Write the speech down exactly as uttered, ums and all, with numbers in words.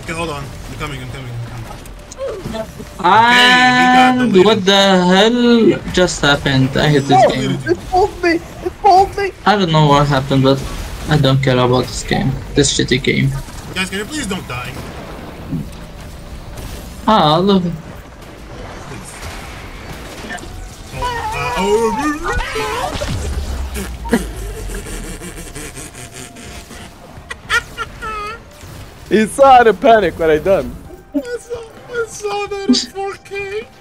Okay, hold on. I'm coming, I'm coming, I'm coming. And okay, what the hell just happened? I hate this No, game. it pulled me! It pulled me! I don't know what happened, but I don't care about this game. This shitty game. Guys, can you please don't die? Ah, I love it. Please. Oh, uh, oh. He saw the panic when I done. I saw, I saw that in four K.